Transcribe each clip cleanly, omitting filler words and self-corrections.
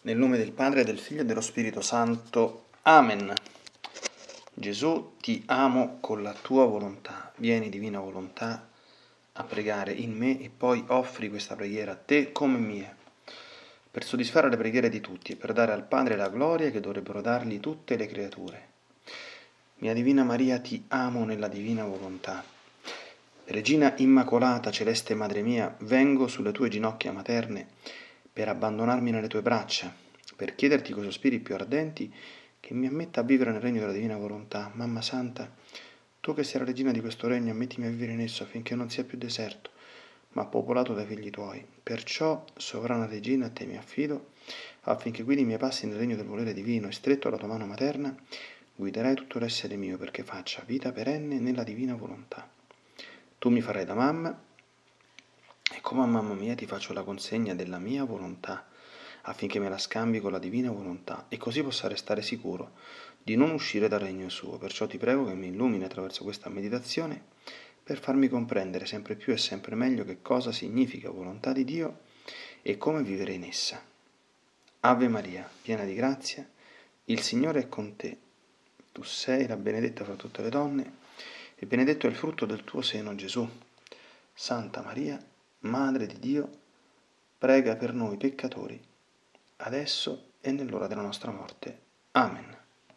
Nel nome del Padre, del Figlio e dello Spirito Santo. Amen. Gesù, ti amo con la tua volontà. Vieni, divina volontà, a pregare in me e poi offri questa preghiera a te come mia, per soddisfare le preghiere di tutti e per dare al Padre la gloria che dovrebbero dargli tutte le creature. Mia Divina Maria, ti amo nella divina volontà. Regina Immacolata, celeste Madre mia, vengo sulle tue ginocchia materne per abbandonarmi nelle tue braccia, per chiederti coi sospiri più ardenti che mi ammetta a vivere nel regno della divina volontà. Mamma Santa, tu che sei la regina di questo regno, ammettimi a vivere in esso affinché non sia più deserto, ma popolato dai figli tuoi. Perciò, sovrana regina, a te mi affido, affinché guidi i miei passi nel regno del volere divino e stretto alla tua mano materna, guiderai tutto l'essere mio perché faccia vita perenne nella divina volontà. Tu mi farai da mamma e come a mamma mia ti faccio la consegna della mia volontà, affinché me la scambi con la divina volontà e così possa restare sicuro di non uscire dal regno suo. Perciò ti prego che mi illumini attraverso questa meditazione per farmi comprendere sempre più e sempre meglio che cosa significa volontà di Dio e come vivere in essa. Ave Maria, piena di grazia, il Signore è con te. Tu sei la benedetta fra tutte le donne e benedetto è il frutto del tuo seno, Gesù. Santa Maria, Madre di Dio, prega per noi peccatori, adesso e nell'ora della nostra morte. Amen.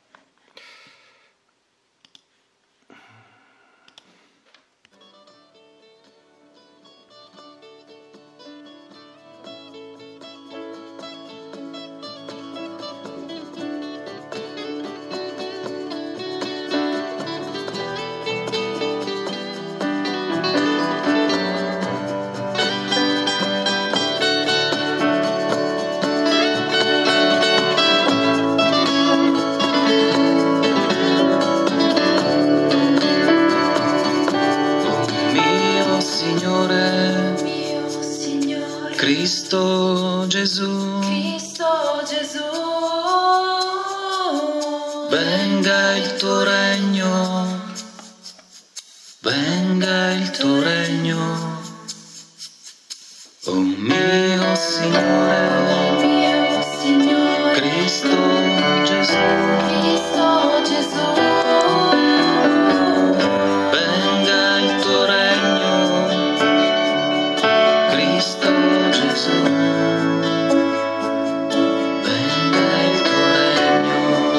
Cristo Gesù, venga il tuo regno, venga il tuo regno, oh mio Signore, Cristo Gesù, venga il tuo regno, Cristo Gesù, venga il tuo regno.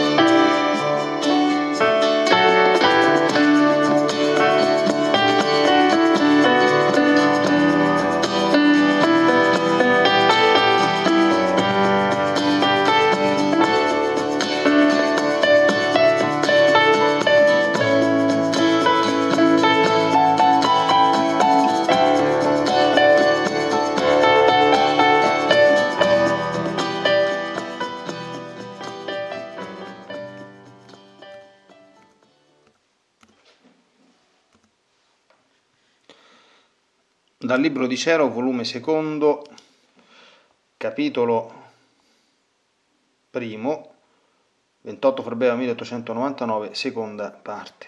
Dal Libro di Cielo, volume secondo, capitolo primo, 28 febbraio 1899, seconda parte.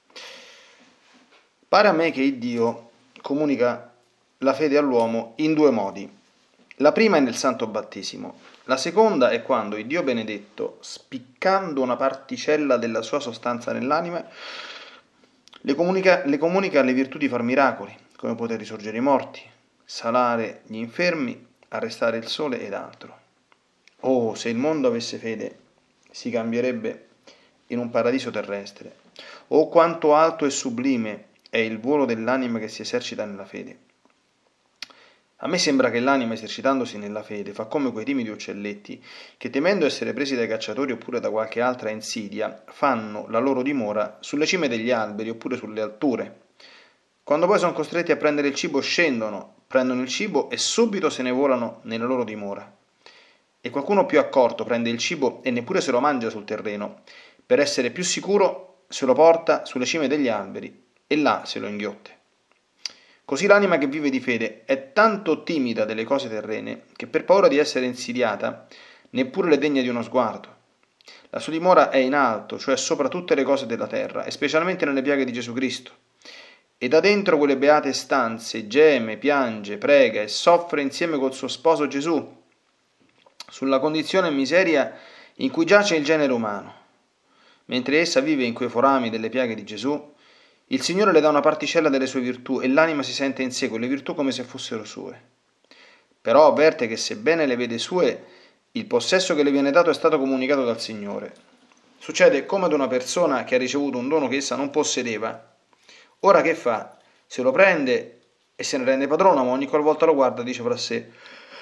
Pare a me che il Dio comunica la fede all'uomo in due modi. La prima è nel Santo Battesimo, la seconda è quando il Dio benedetto, spiccando una particella della sua sostanza nell'anima, le comunica le virtù di far miracoli, come poter risorgere i morti, salare gli infermi, arrestare il sole ed altro. Oh, se il mondo avesse fede, si cambierebbe in un paradiso terrestre. Oh, quanto alto e sublime è il volo dell'anima che si esercita nella fede. A me sembra che l'anima, esercitandosi nella fede, fa come quei timidi uccelletti che, temendo essere presi dai cacciatori oppure da qualche altra insidia, fanno la loro dimora sulle cime degli alberi oppure sulle alture. Quando poi sono costretti a prendere il cibo, scendono, prendono il cibo e subito se ne volano nella loro dimora. E qualcuno più accorto prende il cibo e neppure se lo mangia sul terreno, per essere più sicuro se lo porta sulle cime degli alberi e là se lo inghiotte. Così l'anima che vive di fede è tanto timida delle cose terrene che per paura di essere insidiata neppure le degna di uno sguardo. La sua dimora è in alto, cioè sopra tutte le cose della terra, e specialmente nelle piaghe di Gesù Cristo. E da dentro quelle beate stanze geme, piange, prega e soffre insieme col suo sposo Gesù, sulla condizione e miseria in cui giace il genere umano. Mentre essa vive in quei forami delle piaghe di Gesù, il Signore le dà una particella delle sue virtù e l'anima si sente in sé quelle virtù come se fossero sue. Però avverte che sebbene le vede sue, il possesso che le viene dato è stato comunicato dal Signore. Succede come ad una persona che ha ricevuto un dono che essa non possedeva. Ora che fa? Se lo prende e se ne rende padrona, ma ogni qualvolta lo guarda dice fra sé: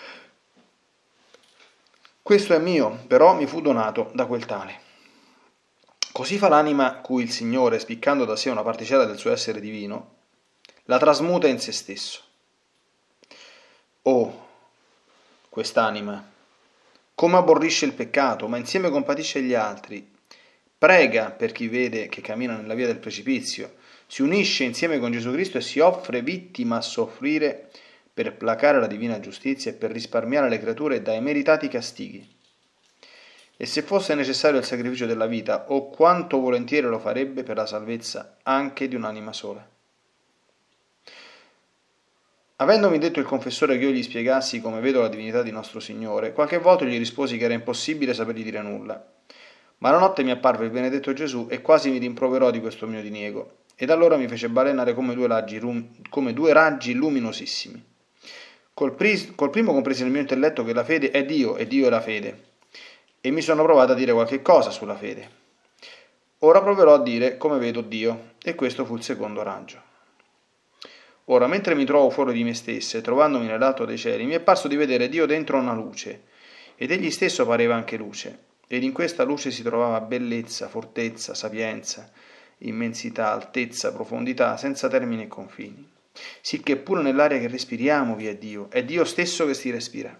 questo è mio, però mi fu donato da quel tale. Così fa l'anima cui il Signore, spiccando da sé una particella del suo essere divino, la trasmuta in se stesso. Oh, quest'anima, come aborrisce il peccato, ma insieme compatisce gli altri, prega per chi vede che cammina nella via del precipizio, si unisce insieme con Gesù Cristo e si offre vittima a soffrire per placare la divina giustizia e per risparmiare le creature dai meritati castighi. E se fosse necessario il sacrificio della vita, o quanto volentieri lo farebbe per la salvezza anche di un'anima sola. Avendomi detto il confessore che io gli spiegassi come vedo la divinità di nostro Signore, qualche volta gli risposi che era impossibile sapergli dire nulla. Ma la notte mi apparve il benedetto Gesù e quasi mi rimproverò di questo mio diniego, ed allora mi fece balenare come due raggi luminosissimi. Col primo compresi nel mio intelletto che la fede è Dio e Dio è la fede, e mi sono provato a dire qualche cosa sulla fede. Ora proverò a dire come vedo Dio, e questo fu il secondo raggio. Ora, mentre mi trovo fuori di me stesso e trovandomi nell'alto dei cieli, mi è parso di vedere Dio dentro una luce, ed egli stesso pareva anche luce, ed in questa luce si trovava bellezza, fortezza, sapienza, immensità, altezza, profondità, senza termini e confini. Sicché pure nell'aria che respiriamo vi è Dio stesso che si respira.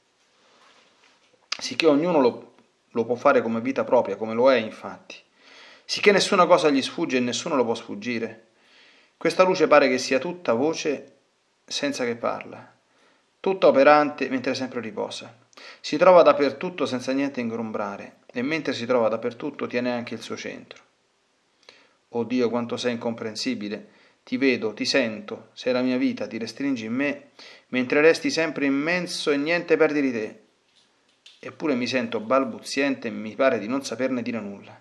Sicché ognuno lo può fare come vita propria, come lo è infatti. Sicché nessuna cosa gli sfugge e nessuno lo può sfuggire. Questa luce pare che sia tutta voce senza che parla, tutta operante mentre sempre riposa. Si trova dappertutto senza niente ingombrare, e mentre si trova dappertutto tiene anche il suo centro. O Dio, quanto sei incomprensibile! Ti vedo, ti sento, sei la mia vita, ti restringi in me, mentre resti sempre immenso e niente perdi di te. Eppure mi sento balbuziente e mi pare di non saperne dire nulla.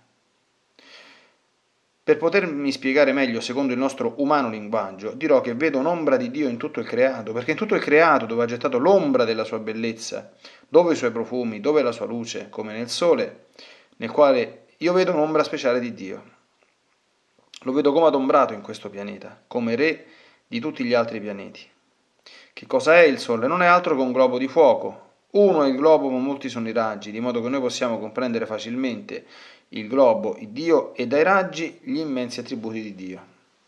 Per potermi spiegare meglio secondo il nostro umano linguaggio, dirò che vedo un'ombra di Dio in tutto il creato, perché in tutto il creato, dove ha gettato l'ombra della sua bellezza, dove i suoi profumi, dove la sua luce, come nel sole, nel quale io vedo un'ombra speciale di Dio. Lo vedo come adombrato in questo pianeta, come re di tutti gli altri pianeti. Che cosa è il Sole? Non è altro che un globo di fuoco. Uno è il globo, ma molti sono i raggi, di modo che noi possiamo comprendere facilmente il globo, il Dio, e dai raggi gli immensi attributi di Dio.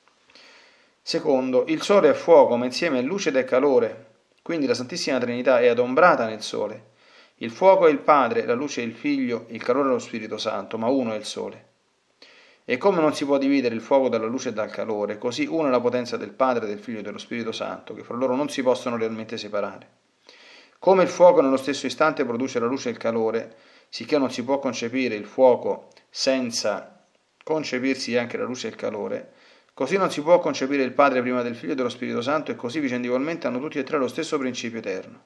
Secondo, il Sole è fuoco, ma insieme è luce ed è calore, quindi la Santissima Trinità è adombrata nel Sole. Il fuoco è il Padre, la luce è il Figlio, il calore è lo Spirito Santo, ma uno è il Sole. E come non si può dividere il fuoco dalla luce e dal calore, così una è la potenza del Padre, del Figlio e dello Spirito Santo, che fra loro non si possono realmente separare. Come il fuoco nello stesso istante produce la luce e il calore, sicché non si può concepire il fuoco senza concepirsi anche la luce e il calore, così non si può concepire il Padre prima del Figlio e dello Spirito Santo, e così vicendevolmente hanno tutti e tre lo stesso principio eterno.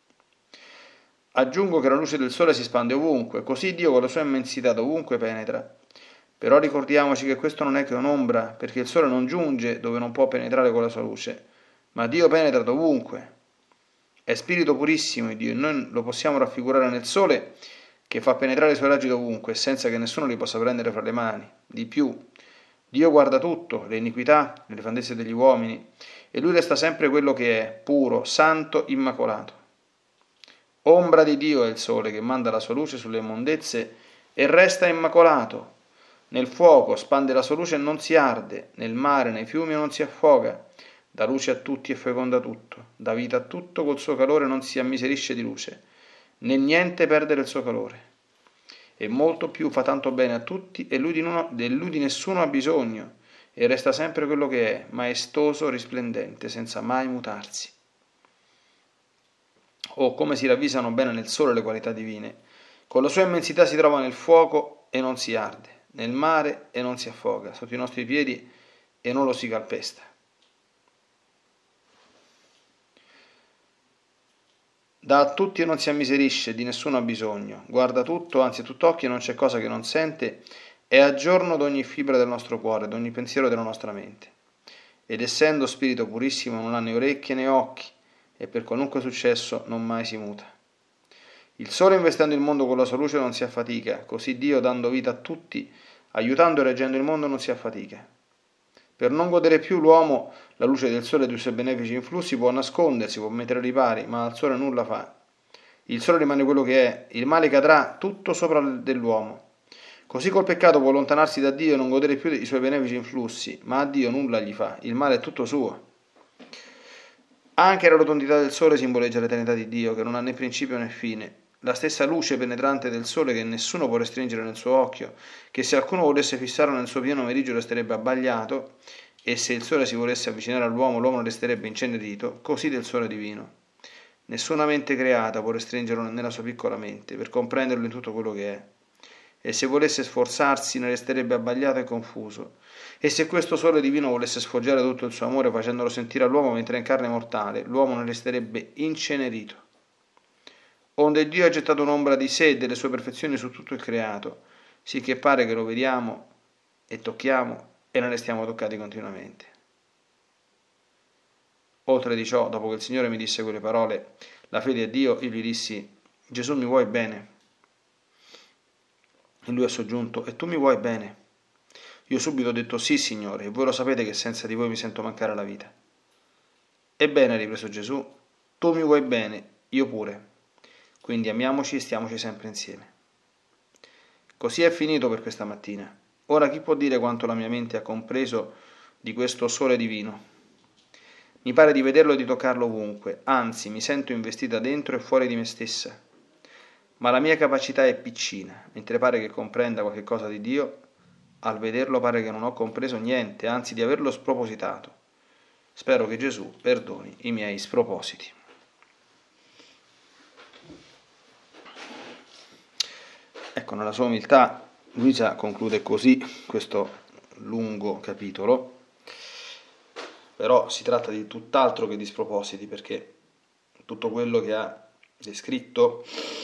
Aggiungo che la luce del sole si spande ovunque, così Dio con la sua immensità dovunque penetra. Però ricordiamoci che questo non è che un'ombra, perché il sole non giunge dove non può penetrare con la sua luce, ma Dio penetra dovunque. È spirito purissimo Dio, e noi lo possiamo raffigurare nel sole che fa penetrare i suoi raggi dovunque, senza che nessuno li possa prendere fra le mani. Di più, Dio guarda tutto, le iniquità, le nefandezze degli uomini, e lui resta sempre quello che è, puro, santo, immacolato. Ombra di Dio è il sole che manda la sua luce sulle immondezze e resta immacolato. Nel fuoco spande la sua luce e non si arde, nel mare, nei fiumi non si affoga, dà luce a tutti e feconda tutto, dà vita a tutto, col suo calore non si ammiserisce di luce, né niente perde il suo calore. E molto più fa tanto bene a tutti, e lui di nessuno ha bisogno, e resta sempre quello che è, maestoso, risplendente, senza mai mutarsi. Oh, come si ravvisano bene nel sole le qualità divine! Con la sua immensità si trova nel fuoco e non si arde, nel mare e non si affoga, sotto i nostri piedi e non lo si calpesta. Dà a tutti e non si ammiserisce, di nessuno ha bisogno, guarda tutto, anzi è tutt'occhio, non c'è cosa che non sente, è a giorno d'ogni fibra del nostro cuore, d'ogni pensiero della nostra mente. Ed essendo spirito purissimo non ha né orecchie né occhi, e per qualunque successo non mai si muta. Il sole investendo il mondo con la sua luce non si affatica, così Dio, dando vita a tutti, aiutando e reggendo il mondo, non si affatica. Per non godere più l'uomo la luce del sole e dei suoi benefici influssi può nascondersi, può mettere ripari, ma al sole nulla fa. Il sole rimane quello che è, il male cadrà tutto sopra dell'uomo. Così col peccato può allontanarsi da Dio e non godere più dei suoi benefici influssi, ma a Dio nulla gli fa, il male è tutto suo. Anche la rotondità del sole simboleggia l'eternità di Dio, che non ha né principio né fine. La stessa luce penetrante del sole che nessuno può restringere nel suo occhio, che se alcuno volesse fissarlo nel suo pieno meriggio resterebbe abbagliato, e se il sole si volesse avvicinare all'uomo, l'uomo resterebbe incenerito, così del sole divino. Nessuna mente creata può restringerlo nella sua piccola mente, per comprenderlo in tutto quello che è. E se volesse sforzarsi ne resterebbe abbagliato e confuso. E se questo sole divino volesse sfoggiare tutto il suo amore facendolo sentire all'uomo mentre è in carne mortale, l'uomo ne resterebbe incenerito. Onde Dio ha gettato un'ombra di sé e delle sue perfezioni su tutto il creato, sì che pare che lo vediamo e tocchiamo e ne restiamo toccati continuamente. Oltre di ciò, dopo che il Signore mi disse quelle parole, la fede a Dio, io gli dissi: Gesù, mi vuoi bene? E lui ha soggiunto: e tu mi vuoi bene? Io subito ho detto: sì, Signore, e voi lo sapete che senza di voi mi sento mancare la vita. Ebbene, ha ripreso Gesù, tu mi vuoi bene, io pure. Quindi amiamoci e stiamoci sempre insieme. Così è finito per questa mattina. Ora chi può dire quanto la mia mente ha compreso di questo sole divino? Mi pare di vederlo e di toccarlo ovunque, anzi mi sento investita dentro e fuori di me stessa. Ma la mia capacità è piccina, mentre pare che comprenda qualche cosa di Dio, al vederlo pare che non ho compreso niente, anzi di averlo spropositato. Spero che Gesù perdoni i miei spropositi. Ecco, nella sua umiltà Luisa conclude così questo lungo capitolo, però si tratta di tutt'altro che di spropositi, perché tutto quello che ha descritto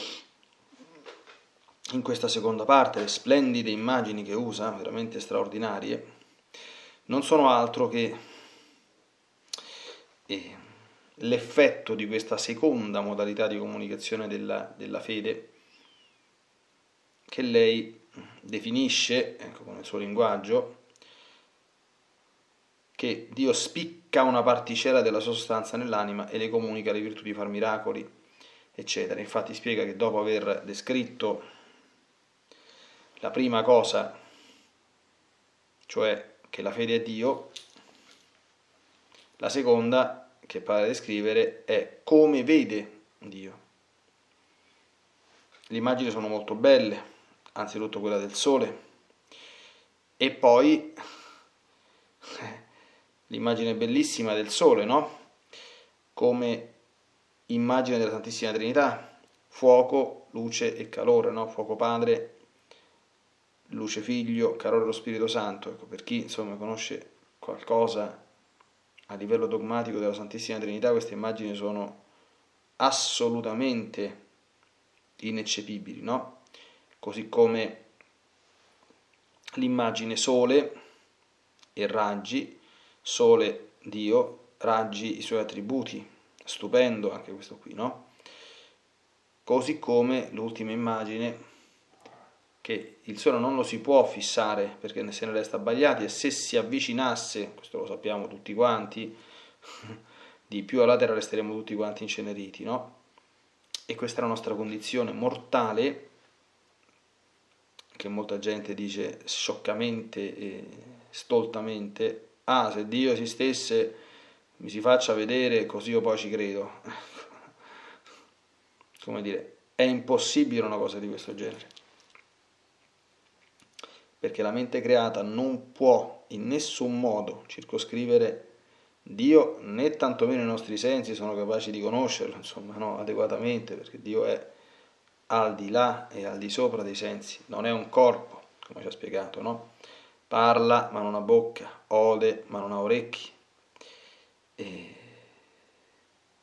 in questa seconda parte, le splendide immagini che usa, veramente straordinarie, non sono altro che l'effetto di questa seconda modalità di comunicazione della fede, che lei definisce, ecco, con il suo linguaggio, che Dio spicca una particella della sua sostanza nell'anima e le comunica le virtù di far miracoli, eccetera. Infatti spiega che dopo aver descritto la prima cosa, cioè che la fede è Dio, la seconda che pare descrivere è come vede Dio. Le immagini sono molto belle, anzitutto quella del sole, e poi l'immagine bellissima del sole, no? Come immagine della Santissima Trinità, fuoco, luce e calore, no? Fuoco Padre, luce Figlio, calore dello Spirito Santo. Ecco, per chi insomma conosce qualcosa a livello dogmatico della Santissima Trinità, queste immagini sono assolutamente ineccepibili, no? Così come l'immagine sole e raggi, sole Dio, raggi i suoi attributi, stupendo anche questo qui, no? Così come l'ultima immagine, che il sole non lo si può fissare perché se ne resta abbagliati, e se si avvicinasse, questo lo sappiamo tutti quanti, di più alla terra resteremo tutti quanti inceneriti, no? E questa è la nostra condizione mortale, che molta gente dice scioccamente e stoltamente: ah, se Dio esistesse mi si faccia vedere così io poi ci credo. Come dire, è impossibile una cosa di questo genere, perché la mente creata non può in nessun modo circoscrivere Dio, né tantomeno i nostri sensi sono capaci di conoscerlo, insomma, no, adeguatamente, perché Dio è al di là e al di sopra dei sensi, non è un corpo, come ci ha spiegato, no? Parla ma non ha bocca, ode ma non ha orecchi,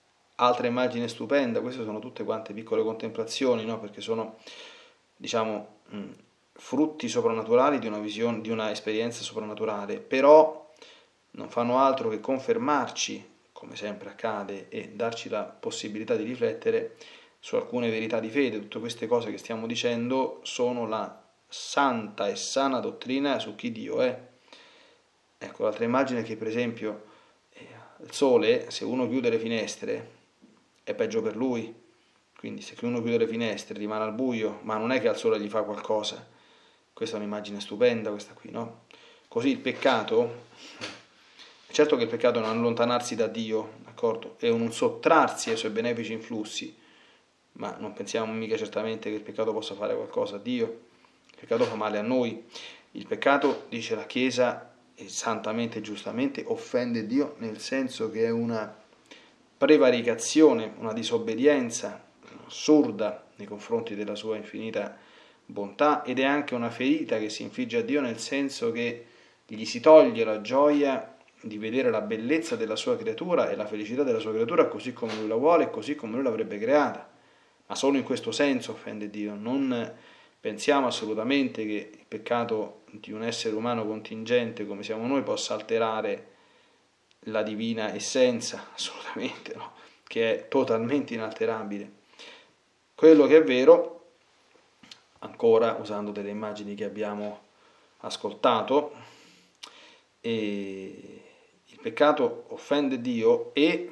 altra immagine stupenda, queste sono tutte quante piccole contemplazioni, no? Perché sono, diciamo, frutti soprannaturali di una visione, di una esperienza soprannaturale, però non fanno altro che confermarci, come sempre accade, e darci la possibilità di riflettere su alcune verità di fede. Tutte queste cose che stiamo dicendo sono la santa e sana dottrina su chi Dio è. Ecco, l'altra immagine è che, per esempio, il sole, se uno chiude le finestre, è peggio per lui. Quindi se uno chiude le finestre rimane al buio, ma non è che al sole gli fa qualcosa. Questa è un'immagine stupenda, questa qui, no? Così il peccato, certo che il peccato è un allontanarsi da Dio, d'accordo? È un sottrarsi ai suoi benefici influssi, ma non pensiamo mica certamente che il peccato possa fare qualcosa a Dio. Il peccato fa male a noi. Il peccato, dice la Chiesa, e santamente e giustamente, offende Dio, nel senso che è una prevaricazione, una disobbedienza assurda nei confronti della sua infinita bontà, ed è anche una ferita che si infligge a Dio, nel senso che gli si toglie la gioia di vedere la bellezza della sua creatura e la felicità della sua creatura così come lui la vuole e così come lui l'avrebbe creata. Ma solo in questo senso offende Dio. Non pensiamo assolutamente che il peccato di un essere umano contingente come siamo noi possa alterare la divina essenza, assolutamente no, che è totalmente inalterabile. Quello che è vero, ancora usando delle immagini che abbiamo ascoltato, il peccato offende Dio e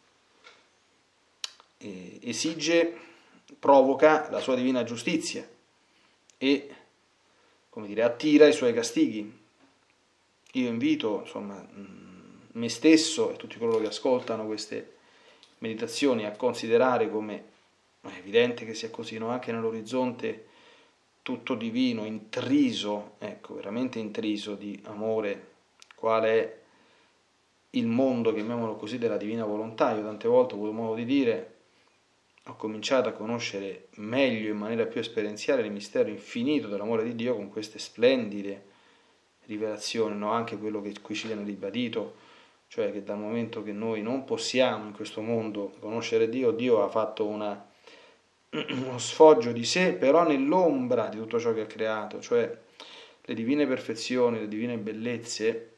esige, provoca la sua divina giustizia e, come dire, attira i suoi castighi. Io invito, insomma, me stesso e tutti coloro che ascoltano queste meditazioni a considerare come è evidente che sia così, no? Anche nell'orizzonte tutto divino, intriso, ecco, veramente intriso di amore, quale è il mondo, chiamiamolo così, della divina volontà. Io tante volte ho avuto modo di dire, ho cominciato a conoscere meglio, in maniera più esperienziale, il mistero infinito dell'amore di Dio con queste splendide rivelazioni, no? Anche quello che qui ci viene ribadito, cioè che dal momento che noi non possiamo in questo mondo conoscere Dio, Dio ha fatto uno sfoggio di sé, però nell'ombra di tutto ciò che ha creato, cioè le divine perfezioni, le divine bellezze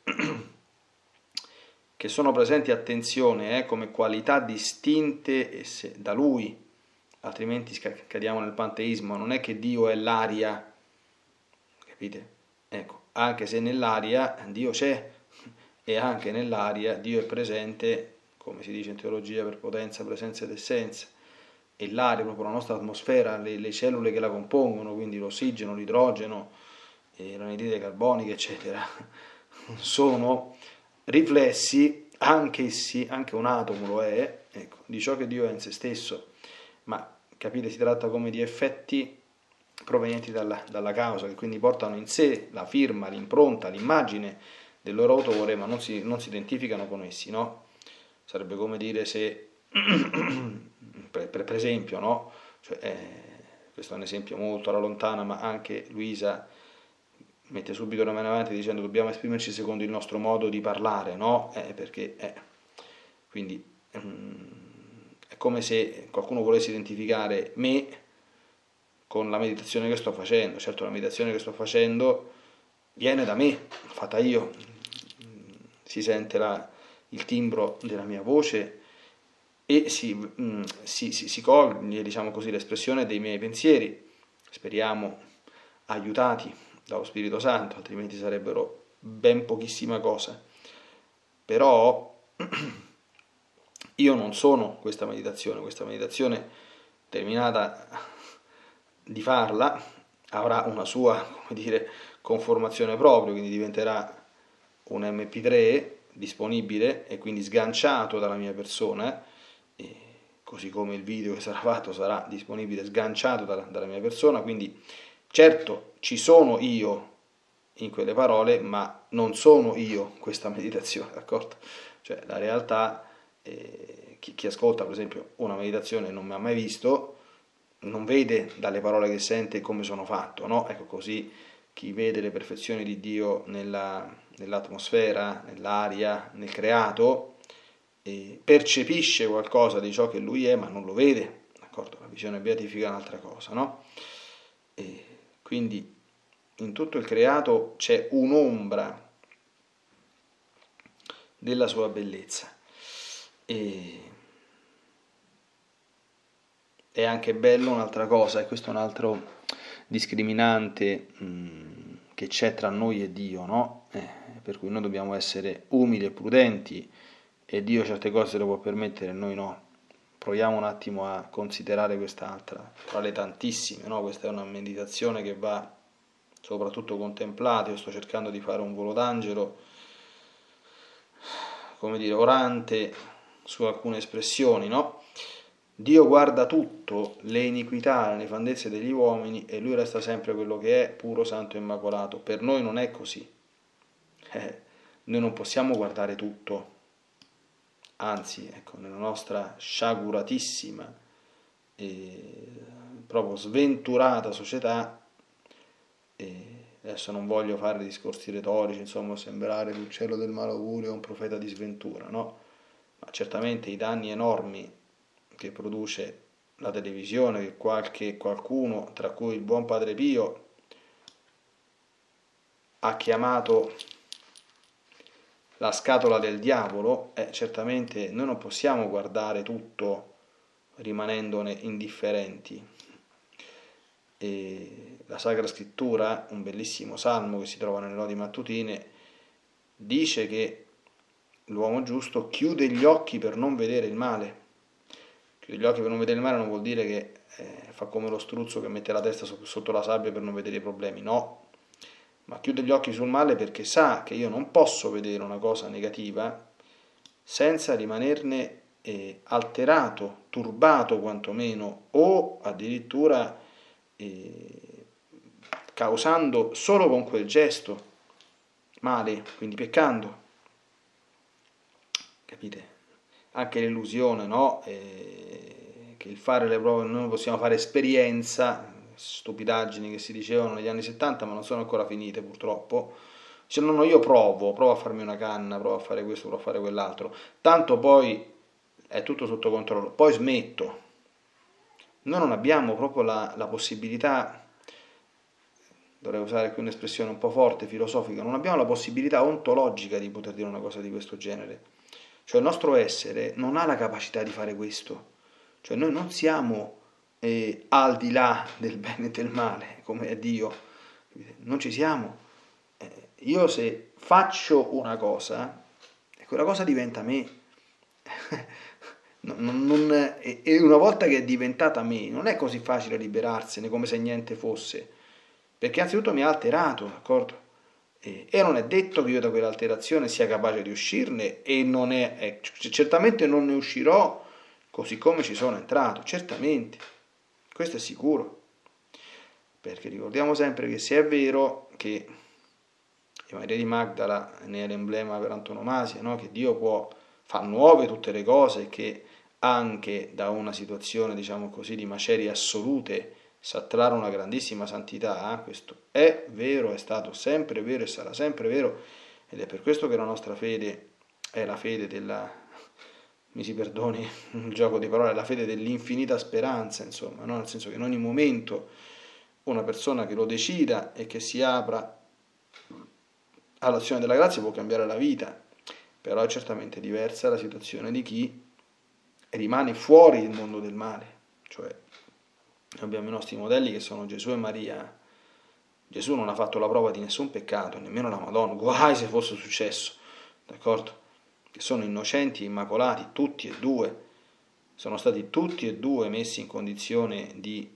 che sono presenti, attenzione, come qualità distinte da Lui, altrimenti cadiamo nel panteismo. Non è che Dio è l'aria, capite? Ecco, anche se nell'aria Dio c'è, e anche nell'aria Dio è presente, come si dice in teologia, per potenza, presenza ed essenza. E l'aria, proprio la nostra atmosfera, le cellule che la compongono, quindi l'ossigeno, l'idrogeno, l'anidride carbonica, eccetera, sono riflessi, anche un atomo lo è, ecco, di ciò che Dio è in se stesso. Ma capite, si tratta come di effetti provenienti dalla causa, che quindi portano in sé la firma, l'impronta, l'immagine del loro autore, ma non si identificano con essi, no? Sarebbe come dire se, per esempio, no? Cioè, questo è un esempio molto alla lontana, ma anche Luisa mette subito una mano avanti dicendo dobbiamo esprimerci secondo il nostro modo di parlare, no? Quindi è come se qualcuno volesse identificare me con la meditazione che sto facendo. Certo, la meditazione che sto facendo viene da me, fatta io, si sente il timbro della mia voce e si coglie, diciamo così, l'espressione dei miei pensieri, speriamo aiutati dallo Spirito Santo, altrimenti sarebbero ben pochissima cosa. Però io non sono questa meditazione terminata di farla avrà una sua, come dire, conformazione propria, quindi diventerà un MP3 disponibile e quindi sganciato dalla mia persona, e così come il video che sarà fatto sarà disponibile sganciato dalla mia persona. Quindi certo ci sono io in quelle parole, ma non sono io questa meditazione, d'accordo? Cioè la realtà, chi ascolta per esempio una meditazione e non mi ha mai visto, non vede dalle parole che sente come sono fatto, no? Ecco, così chi vede le perfezioni di Dio nell'atmosfera, nell'aria, nel creato, percepisce qualcosa di ciò che lui è, ma non lo vede, d'accordo? La visione beatifica è un'altra cosa, no? E quindi in tutto il creato c'è un'ombra della sua bellezza. E è anche bello un'altra cosa, e questo è un altro discriminante che c'è tra noi e Dio, no? Per cui noi dobbiamo essere umili e prudenti, e Dio certe cose se le può permettere, noi no. Proviamo un attimo a considerare quest'altra, tra le tantissime, no? Questa è una meditazione che va soprattutto contemplata. Io sto cercando di fare un volo d'angelo, come dire, orante su alcune espressioni, no? Dio guarda tutto, le iniquità, le nefandezze degli uomini, e lui resta sempre quello che è, puro, santo e immacolato. Per noi non è così. Noi non possiamo guardare tutto. Anzi, ecco, nella nostra sciaguratissima e proprio sventurata società, adesso non voglio fare discorsi retorici, insomma, sembrare l'uccello del malaugurio, un profeta di sventura, no? Ma certamente i danni enormi che produce la televisione, che qualcuno, tra cui il buon Padre Pio, ha chiamato la scatola del diavolo, certamente noi non possiamo guardare tutto rimanendone indifferenti. E la Sacra Scrittura, un bellissimo salmo che si trova nelle Lodi Mattutine, dice che l'uomo giusto chiude gli occhi per non vedere il male. Chiude gli occhi per non vedere il male non vuol dire che fa come lo struzzo che mette la testa sotto la sabbia per non vedere i problemi, no, ma chiude gli occhi sul male perché sa che io non posso vedere una cosa negativa senza rimanerne alterato, turbato quantomeno, o addirittura causando solo con quel gesto male, quindi peccando. Capite? Anche l'illusione, no? Che il fare le prove, noi possiamo fare esperienza, stupidaggini che si dicevano negli anni 70 ma non sono ancora finite purtroppo. Dice no, io provo a farmi una canna, provo a fare questo, provo a fare quell'altro, tanto poi è tutto sotto controllo, poi smetto. Noi non abbiamo proprio la possibilità, dovrei usare qui un'espressione un po' forte, filosofica, non abbiamo la possibilità ontologica di poter dire una cosa di questo genere. Cioè il nostro essere non ha la capacità di fare questo. Cioè noi non siamo al di là del bene e del male, come è Dio. Non ci siamo. Io se faccio una cosa, quella cosa diventa me. E una volta che è diventata me, non è così facile liberarsene come se niente fosse. Perché anzitutto mi ha alterato, d'accordo? E non è detto che io da quell'alterazione sia capace di uscirne, e non è, certamente non ne uscirò così come ci sono entrato, certamente, questo è sicuro, perché ricordiamo sempre che se è vero che Maria di Magdala ne è l'emblema per antonomasia, no? Che Dio può far nuove tutte le cose, che anche da una situazione, diciamo così, di macerie assolute sa trarre una grandissima santità, questo è vero, è stato sempre vero e sarà sempre vero, ed è per questo che la nostra fede è la fede della, mi si perdoni il gioco di parole, la fede dell'infinita speranza, insomma, no? Nel senso che in ogni momento una persona che lo decida e che si apra all'azione della grazia può cambiare la vita, però è certamente diversa la situazione di chi rimane fuori il mondo del male, cioè abbiamo i nostri modelli che sono Gesù e Maria. Gesù non ha fatto la prova di nessun peccato, nemmeno la Madonna, guai se fosse successo, d'accordo? Che sono innocenti e immacolati, tutti e due, sono stati tutti e due messi in condizione di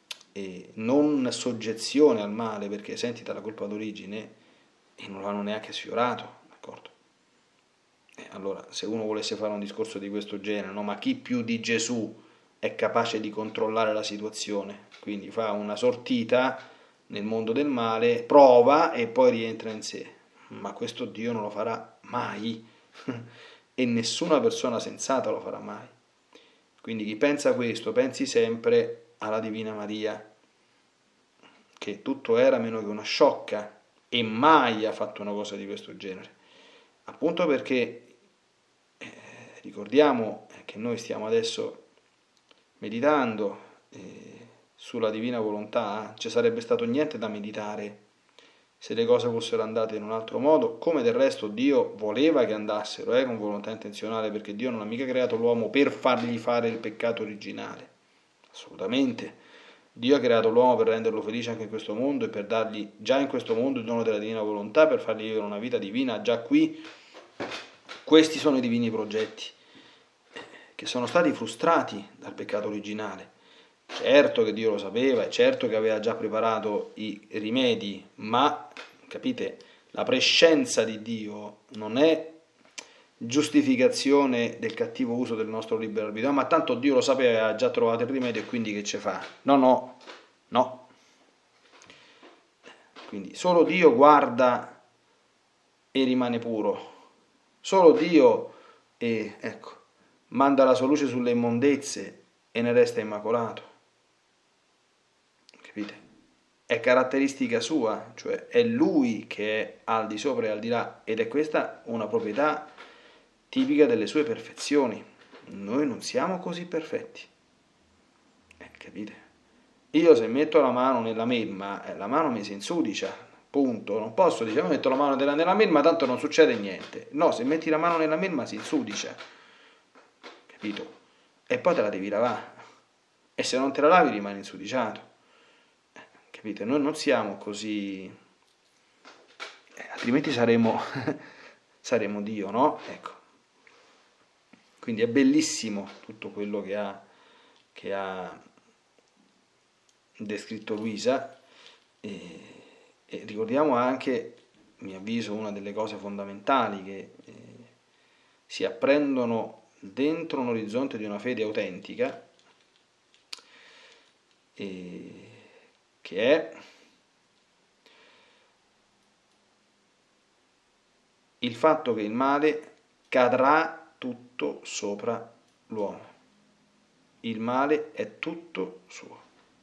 non soggezione al male, perché esenti dalla colpa d'origine, e non l'hanno neanche sfiorato, d'accordo? Allora, se uno volesse fare un discorso di questo genere, no? Ma chi più di Gesù è capace di controllare la situazione? Quindi fa una sortita nel mondo del male, prova e poi rientra in sé. Ma questo Dio non lo farà mai e nessuna persona sensata lo farà mai. Quindi chi pensa questo, pensi sempre alla Divina Maria, che tutto era meno che una sciocca e mai ha fatto una cosa di questo genere. Appunto perché ricordiamo che noi stiamo adesso meditando sulla divina volontà, ci sarebbe stato niente da meditare se le cose fossero andate in un altro modo, come del resto Dio voleva che andassero, con volontà intenzionale, perché Dio non ha mica creato l'uomo per fargli fare il peccato originale, assolutamente. Dio ha creato l'uomo per renderlo felice anche in questo mondo e per dargli già in questo mondo il dono della divina volontà, per fargli vivere una vita divina già qui. Questi sono i divini progetti che sono stati frustrati dal peccato originale. Certo che Dio lo sapeva, è certo che aveva già preparato i rimedi, ma, capite, la prescienza di Dio non è giustificazione del cattivo uso del nostro libero arbitrio, ma tanto Dio lo sapeva, aveva già trovato il rimedio e quindi che ce fa? No. Quindi solo Dio guarda e rimane puro, solo Dio manda la sua luce sulle immondezze e ne resta immacolato. Capite? È caratteristica sua, cioè è Lui che è al di sopra e al di là, ed è questa una proprietà tipica delle sue perfezioni. Noi non siamo così perfetti. Capite? Io se metto la mano nella melma, la mano mi si insudicia, punto. Non posso dire, metto la mano nella melma, tanto non succede niente. No, se metti la mano nella melma si insudicia. Capito? E poi te la devi lavare. E se non te la lavi rimani insudiciato. Capite? Noi non siamo così, altrimenti saremo Dio, no? Ecco. Quindi è bellissimo tutto quello che ha descritto Luisa, e ricordiamo anche, a mio avviso, una delle cose fondamentali che si apprendono dentro un orizzonte di una fede autentica, che è il fatto che il male cadrà tutto sopra l'uomo. Il male è tutto suo.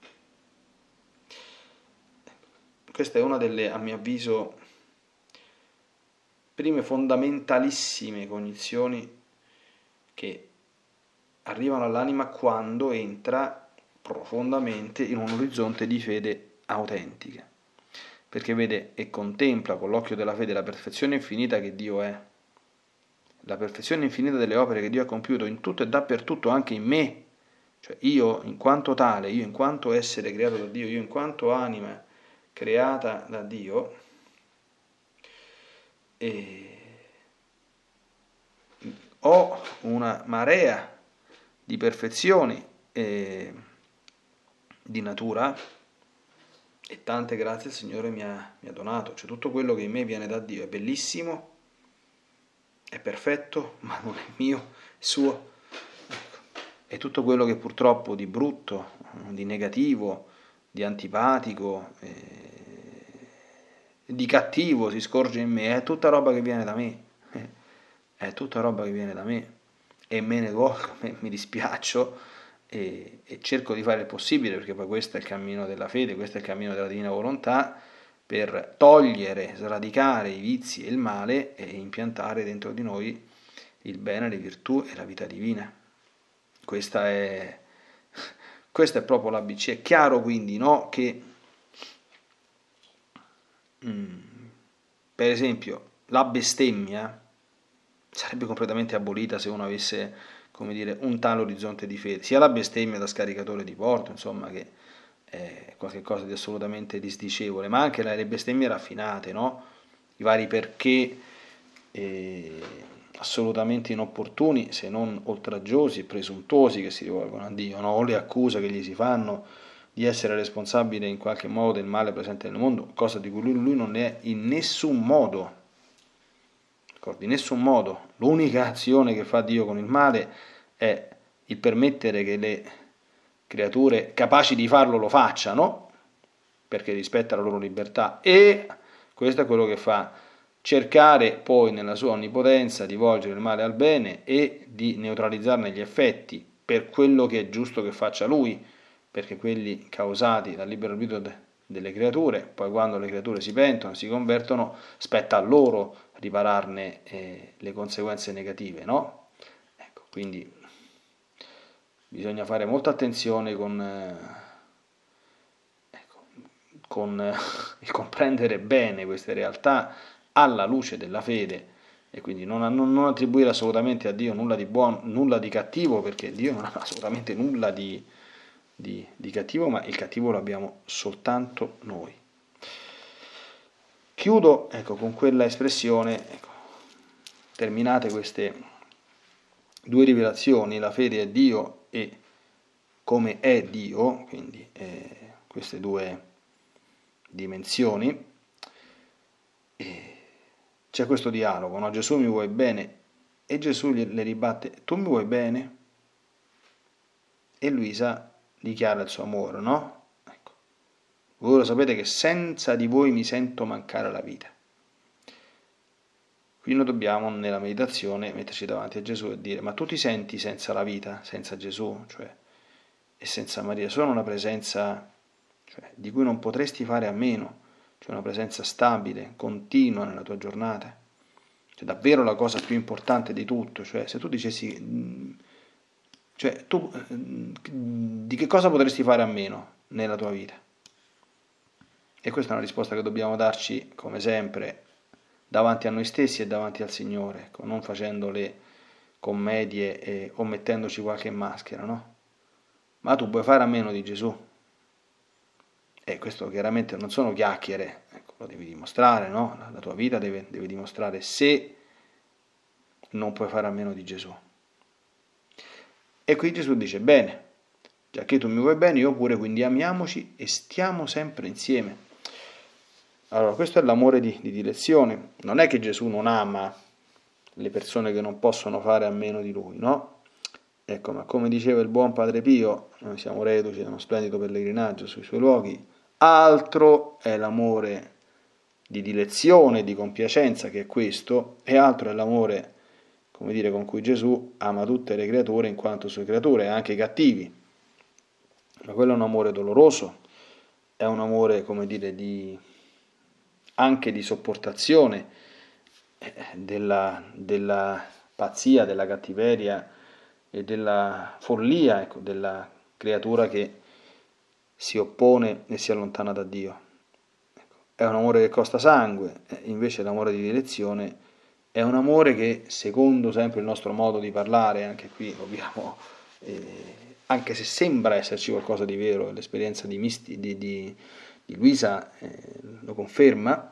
Questa è una delle, a mio avviso, prime fondamentalissime cognizioni che arrivano all'anima quando entra profondamente in un orizzonte di fede autentica, perché vede e contempla con l'occhio della fede la perfezione infinita che Dio è, la perfezione infinita delle opere che Dio ha compiuto in tutto e dappertutto, anche in me, cioè io in quanto tale, io in quanto essere creato da Dio, io in quanto anima creata da Dio, ho una marea di perfezioni di natura, e tante grazie il Signore mi ha donato. Cioè tutto quello che in me viene da Dio è bellissimo, è perfetto, ma non è mio, è suo. Ecco. E tutto quello che purtroppo di brutto, di negativo, di antipatico, di cattivo si scorge in me, è tutta roba che viene da me, è tutta roba che viene da me, e me ne dolgo, mi dispiaccio, e cerco di fare il possibile, perché poi questo è il cammino della fede, questo è il cammino della divina volontà, per togliere, sradicare i vizi e il male e impiantare dentro di noi il bene, le virtù e la vita divina. Questa è proprio l'ABC. È chiaro quindi, no, che per esempio la bestemmia sarebbe completamente abolita se uno avesse, come dire, un tale orizzonte di fede, sia la bestemmia da scaricatore di porto, insomma, che è qualcosa di assolutamente disdicevole, ma anche le bestemmie raffinate, no? I vari perché assolutamente inopportuni, se non oltraggiosi e presuntuosi, che si rivolgono a Dio, no? O le accuse che gli si fanno di essere responsabile in qualche modo del male presente nel mondo, cosa di cui lui non è in nessun modo. In nessun modo. L'unica azione che fa Dio con il male è il permettere che le creature capaci di farlo lo facciano, perché rispetta la loro libertà, e questo è quello che fa: cercare poi nella sua onnipotenza di volgere il male al bene e di neutralizzarne gli effetti per quello che è giusto che faccia lui, perché quelli causati dal libero arbitrio delle creature, poi quando le creature si pentono, si convertono, spetta a loro ripararne le conseguenze negative, no? Ecco. Quindi bisogna fare molta attenzione con il comprendere bene queste realtà alla luce della fede, e quindi non attribuire assolutamente a Dio nulla di buono, nulla di cattivo, perché Dio non ha assolutamente nulla di cattivo, ma il cattivo lo abbiamo soltanto noi. Chiudo, ecco, con quella espressione, ecco, terminate queste due rivelazioni, la fede è Dio e come è Dio, quindi queste due dimensioni, e c'è questo dialogo, no? Gesù mi vuoi bene, e Gesù le ribatte, tu mi vuoi bene? E Luisa dichiara il suo amore, no? Ecco. Voi lo sapete che senza di voi mi sento mancare la vita. Qui noi dobbiamo nella meditazione metterci davanti a Gesù e dire, ma tu ti senti senza la vita, senza Gesù, cioè, e senza Maria? Sono una presenza, cioè, di cui non potresti fare a meno, cioè una presenza stabile, continua nella tua giornata. Cioè davvero la cosa più importante di tutto, cioè se tu dicessi, cioè tu di che cosa potresti fare a meno nella tua vita? E questa è una risposta che dobbiamo darci come sempre davanti a noi stessi e davanti al Signore, ecco, non facendo le commedie o mettendoci qualche maschera, no? Ma tu puoi fare a meno di Gesù. E questo chiaramente non sono chiacchiere, ecco, lo devi dimostrare, no? La tua vita deve dimostrare se non puoi fare a meno di Gesù. E qui Gesù dice, bene, già che tu mi vuoi bene, io pure, quindi amiamoci e stiamo sempre insieme. Allora, questo è l'amore di direzione. Non è che Gesù non ama le persone che non possono fare a meno di Lui, no? Ecco, ma come diceva il buon Padre Pio, noi siamo reduci da uno splendido pellegrinaggio sui suoi luoghi, altro è l'amore di dilezione, di compiacenza, che è questo, e altro è l'amore, come dire, con cui Gesù ama tutte le creature in quanto sue creature, anche i cattivi. Ma quello è un amore doloroso, è un amore, come dire, anche di sopportazione della pazzia, della cattiveria e della follia, ecco, della creatura che si oppone e si allontana da Dio. Ecco, è un amore che costa sangue, invece l'amore di direzione è un amore che, secondo sempre il nostro modo di parlare, anche qui dobbiamo, anche se sembra esserci qualcosa di vero, l'esperienza di Luisa lo conferma,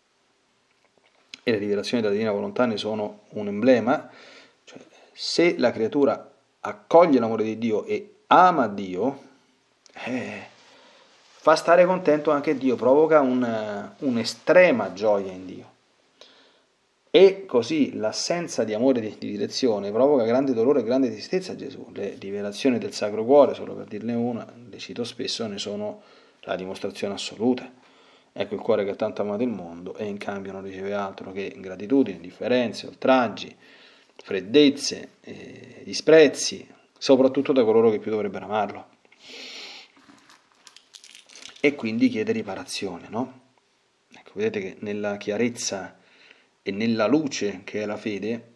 e le rivelazioni della Divina Volontà ne sono un emblema, cioè se la creatura accoglie l'amore di Dio e ama Dio, fa stare contento anche Dio, provoca un'estrema gioia in Dio. E così l'assenza di amore di direzione provoca grande dolore e grande tristezza a Gesù. Le rivelazioni del Sacro Cuore, solo per dirne una, le cito spesso, ne sono la dimostrazione assoluta. Ecco il cuore che ha tanto amato il mondo e in cambio non riceve altro che ingratitudine, indifferenze, oltraggi, freddezze, disprezzi, soprattutto da coloro che più dovrebbero amarlo. E quindi chiede riparazione, no? Ecco, vedete che nella chiarezza e nella luce che è la fede,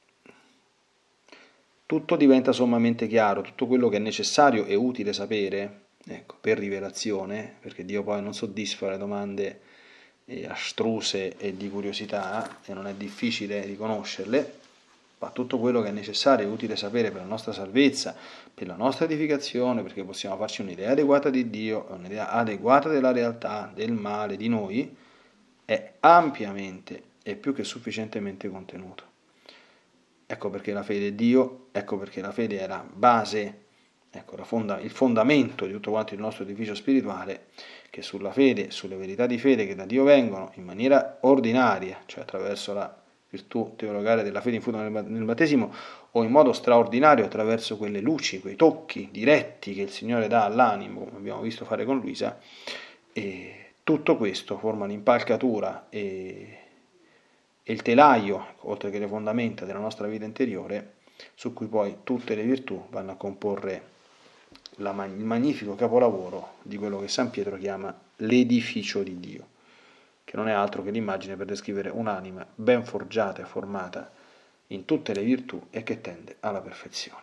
tutto diventa sommamente chiaro, tutto quello che è necessario e utile sapere, ecco, per rivelazione, perché Dio poi non soddisfa le domande astruse e di curiosità, e non è difficile riconoscerle, ma tutto quello che è necessario e utile sapere per la nostra salvezza, per la nostra edificazione, perché possiamo farci un'idea adeguata di Dio, un'idea adeguata della realtà, del male, di noi, è ampiamente e più che sufficientemente contenuto. Ecco perché la fede è Dio, ecco perché la fede è la base, ecco, il fondamento di tutto quanto il nostro edificio spirituale, che sulla fede, sulle verità di fede che da Dio vengono in maniera ordinaria, cioè attraverso la virtù teologale della fede infusa nel battesimo, o in modo straordinario attraverso quelle luci, quei tocchi diretti che il Signore dà all'animo, come abbiamo visto fare con Luisa, e tutto questo forma l'impalcatura e il telaio, oltre che le fondamenta della nostra vita interiore, su cui poi tutte le virtù vanno a comporre il magnifico capolavoro di quello che San Pietro chiama l'edificio di Dio, che non è altro che l'immagine per descrivere un'anima ben forgiata e formata in tutte le virtù e che tende alla perfezione.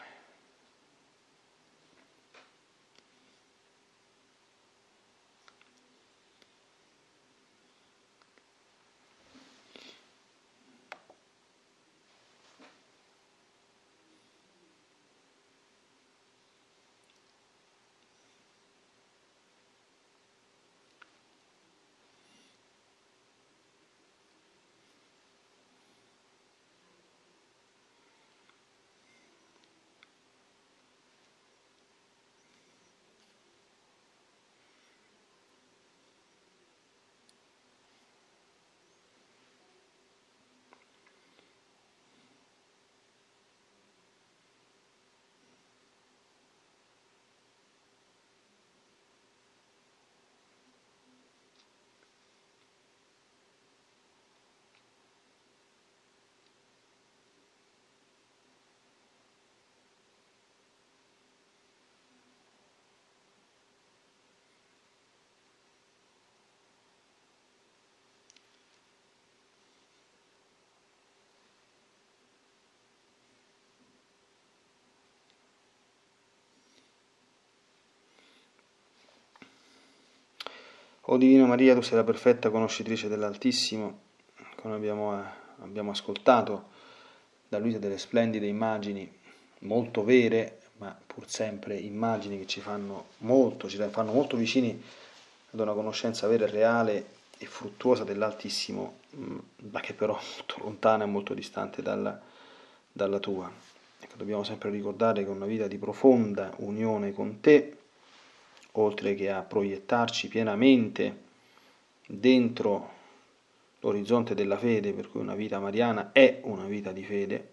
O Divina Maria, tu sei la perfetta conoscitrice dell'Altissimo, come abbiamo ascoltato da Luisa delle splendide immagini, molto vere, ma pur sempre immagini che ci fanno molto vicini ad una conoscenza vera e reale e fruttuosa dell'Altissimo, ma che però è molto lontana e molto distante dalla tua. Ecco, dobbiamo sempre ricordare che una vita di profonda unione con te, oltre che a proiettarci pienamente dentro l'orizzonte della fede, per cui una vita mariana è una vita di fede,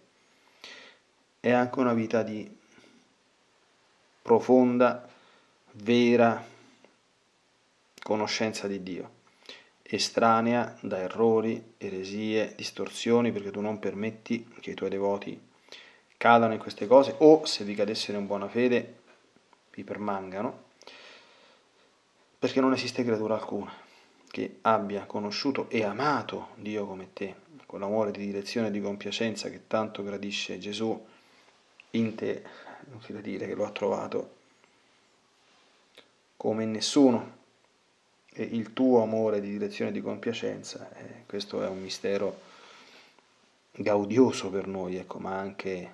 è anche una vita di profonda, vera conoscenza di Dio, estranea da errori, eresie, distorsioni, perché tu non permetti che i tuoi devoti cadano in queste cose, o se vi cadessero in buona fede vi permangano, perché non esiste creatura alcuna che abbia conosciuto e amato Dio come te, con l'amore di direzione e di compiacenza che tanto gradisce Gesù in te. Non si deve dire che lo ha trovato come in nessuno, e il tuo amore di direzione e di compiacenza, questo è un mistero gaudioso per noi, ecco, ma anche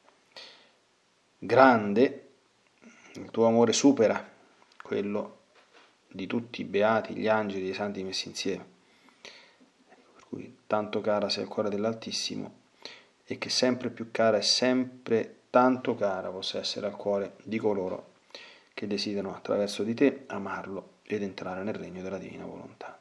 grande. Il tuo amore supera quello di tutti i beati, gli angeli e i santi messi insieme, per cui tanto cara sei al cuore dell'Altissimo, e che sempre più cara e sempre tanto cara possa essere al cuore di coloro che desiderano attraverso di te amarlo ed entrare nel regno della divina volontà.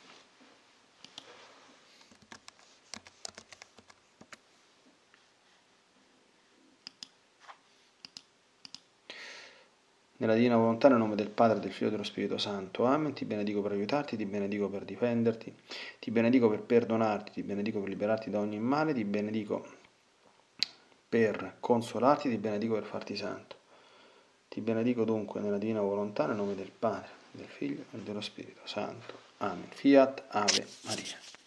Nella divina volontà, nel nome del Padre, del Figlio e dello Spirito Santo. Amen. Ti benedico per aiutarti, ti benedico per difenderti, ti benedico per perdonarti, ti benedico per liberarti da ogni male, ti benedico per consolarti, ti benedico per farti santo. Ti benedico dunque nella divina volontà, nel nome del Padre, del Figlio e dello Spirito Santo. Amen. Fiat Ave Maria.